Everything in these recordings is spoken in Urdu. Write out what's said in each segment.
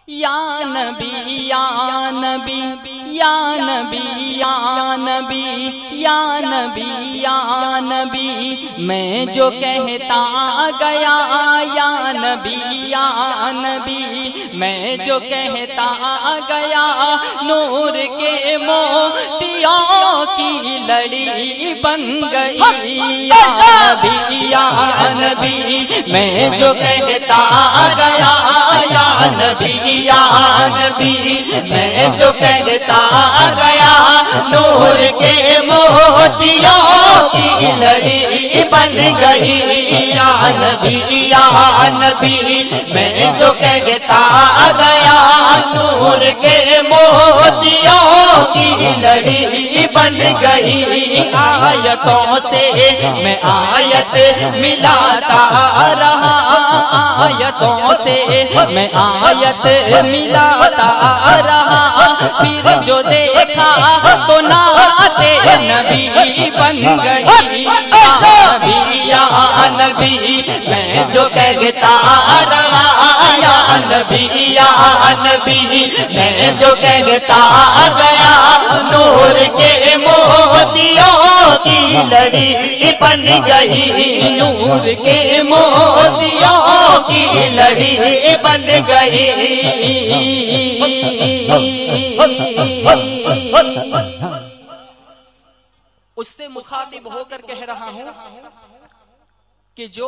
یا نبی یا نبی یا نبی یا نبی یا نبی یا نبی میں جو کہتا گیا یا نبی یا نبی میں جو کہتا گیا نور کے موتیوں کی لڑی بن گئی یا نبی یا نبی میں جو کہتا گیا یا نبی یا نبی میں جو کہتا گیا نور کے موتیوں کی لڑی بن گئی یا نبی یا نبی میں جو کہتا گیا نور کے موتیوں کی لڑی بن گئی آیتوں سے میں آیت ملاتا رہا آیتوں سے میں آیت ملاتا رہا پھر جو دیکھا تو نعت نبی بن گئی نبی یا نبی میں جو کہتا رہا یا نبی یا نبی میں جو کہتا گیا نور کے موتیوں کی لڑی بن گئی نور کے موتیوں کی لڑی بن گئی اس سے مخاطب ہو کر کہہ رہا ہوں کہ جو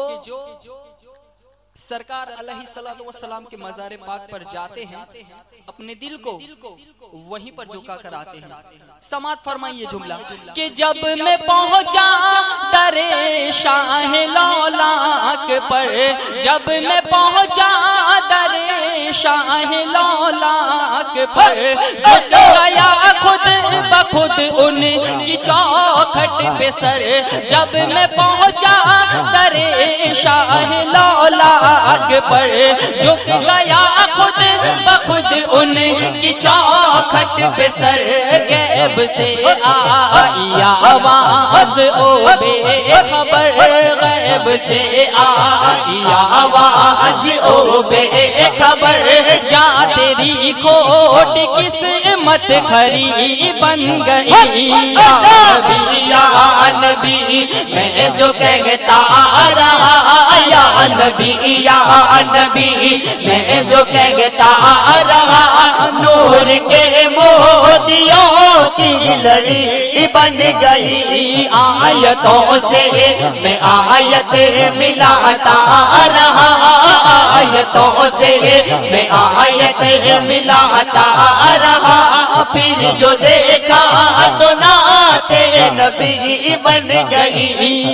سرکار علیہ السلام کے مزار پاک پر جاتے ہیں اپنے دل کو وہیں پر جھکا کر آتے ہیں سماعت فرمائیے جملہ کہ جب میں پہنچا در شاہ لولاک پر جب میں پہنچا در شاہ لولاک پر جھک گیا خود بخود ان کی چوکھٹ پہ سر جب میں پہنچا در شاہ لولاک پر جھک گیا خود بخود ان کی چوکھٹ پہ سر غیب سے آئی آواز او بے خبر غیب سے آئی آواز او بے خبر جا تیری کھوٹ قسمت کھری بن گئی یا نبی میں جو کہتا رہا یا نبی یا نبی میں جو کہتا رہا نور کے موتیوں کی لڑی بن گئی آیتوں سے میں آیت ملاتا رہا آیتوں سے میں آیت ملاتا رہا پھر جو دیکھا تو نعت نبی بن گئی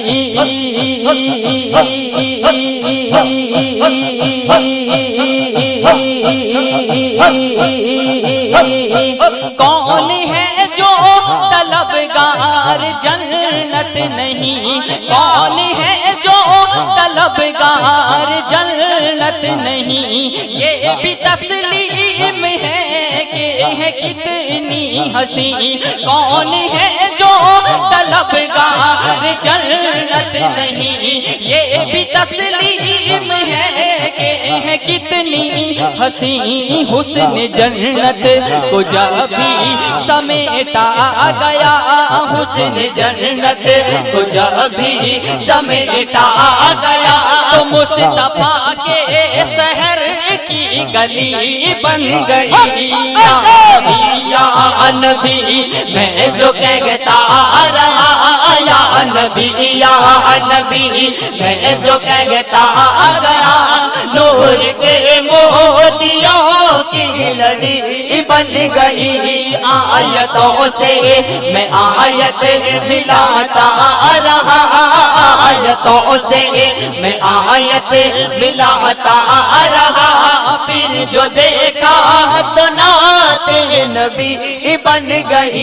کون ہے جو طلبگار جنت نہیں کون ہے جو طلبگار جنت نہیں یہ بھی تسلیم ہے کہ ہے کتنی حسین کون ہے جو طلبگار جنت نہیں یہ بھی تسلیم ہے کہ ہے کتنی حسین حسن جنت کو جب بھی سمیٹا گیا حسن جنت کو جب بھی سمیٹا گیا تو مصطفیٰ کے شہر کی گلی بن گئی یا نبی میں جو کہتا رہا یا نبی یا نبی میں جو کہتا گیا نور کے موتیوں کی لڑی بن گئی آیتوں سے میں آیت ملاتا رہا آیتوں سے میں آیت ملاتا رہا پھر جو دیکھا تو نعت نبی بن گئی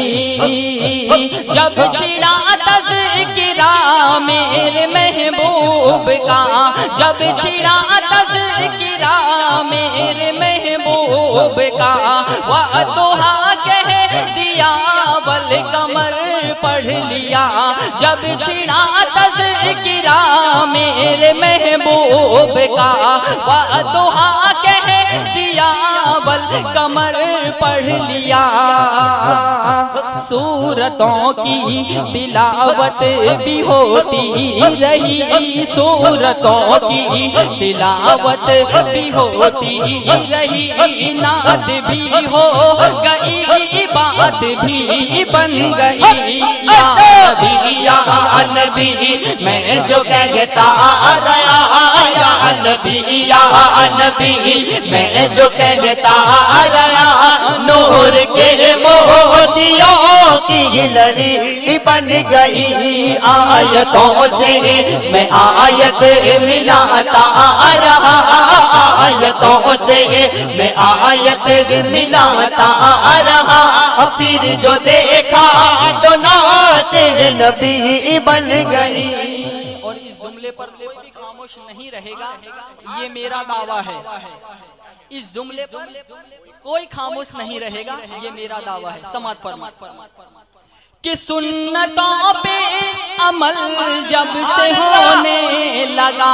جب چھڑا تذکرہ میرے محبوب کا جب چھڑا تذکرہ میرے محبوب کا وَأَتُوہا کہہ دیا والقمر پڑھ لیا جب چھڑا تذکرہ میرے محبوب کا وَأَتُوہا کہہ دیا कमर पढ़ लिया, सूरतों की तिलावत भी होती रही, सूरतों की तिलावत भी होती रही, नात भी हो गई, बात भी बन गई। या नबी मैं जो कहता रहा, या नबी मैं जो कहता रहा, नूर के मोतियों की लड़ी बन गई। आयतों से मैं आयत मिलाता रहा, आयतों से मैं आयत मिलाता रहा, फिर जो देखा तो नात नबी बन गई। और इस जुमले पर कोई खामोश नहीं रहेगा, ये मेरा दावा है। इस जुमले पर कोई खामोश नहीं रहेगा, ये मेरा दावा है। समात फरमा कि सुन्नतों पे अमल जब से होने लगा,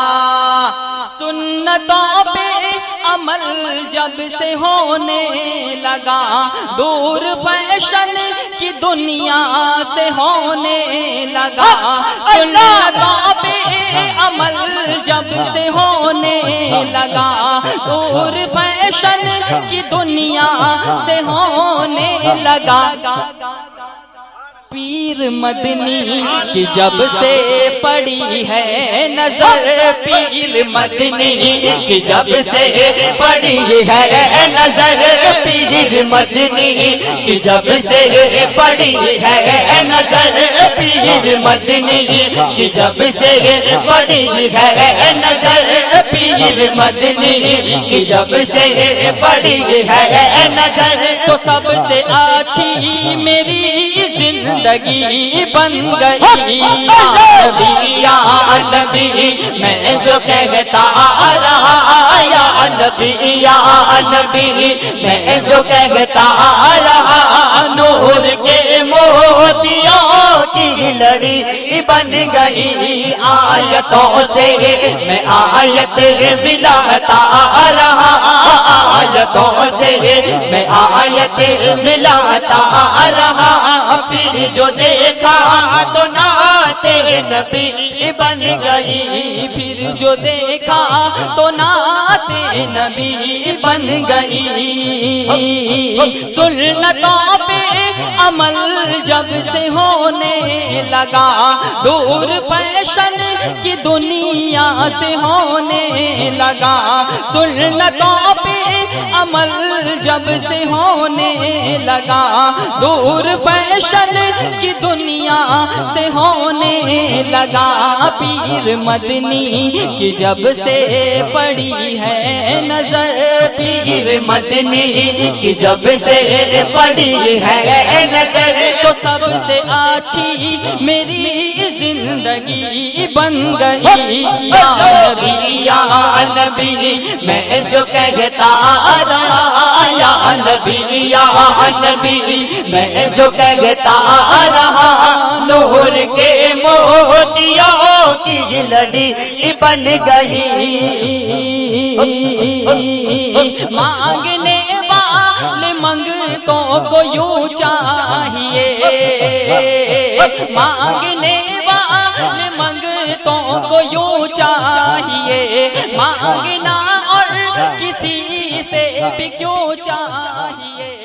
सुन्नतों पे अमल जब से होने लगा, दूर फैशन की दुनिया से होने लगा। सुन्नतों पे अमल जब से होने लगा, दूर फैशन की दुनिया से होने लगा। पीर मदनी की जब से पड़ी है नजर, पीर मदनी की जब से पड़ी है नजर, पीर मदनी की जब से पड़ी है नजर, पीर मदनी की जब से पड़ी है नजर, पीर मदनी की जब से पड़ी है नजर। तो सबसे अच्छी मेरी जिंदगी बन गई। या नबी मैं जो कहता रहा, या नबी मैं जो कहता रहा, नूर के मोतियों की लड़ी बन गई। आयतों से मैं आयत मिलाता रहा, आयतों से मैं आयत मिलाता रहा, फिर जो देखा तो नाते नबी बन गई, फिर जो देखा तो नाते नबी बन गई। सुन्नतों पे अमल जब से होने लगा, दूर फैशन की दुनिया से होने लगा। सुन्नतों पे अमल जब से होने लगा, दूर फैशन की दुनिया से होने लगा। पीर मदनी की जब से पड़ी है नजर, पीर मदनी की जब से पड़ी है नजर। तो सबसे अच्छी मेरी जिंदगी बन गई। या नबी मैं जो कहता रहा, या नबी मैं जो कहता रहा, नूर के मोतियों की लड़ी बन गई। मांगने वाले मंगतों को यूं चाहिए, मांगने वाले मंगतों को यूं चाहिए, मांगना और किसी से भी क्यों चाहिए।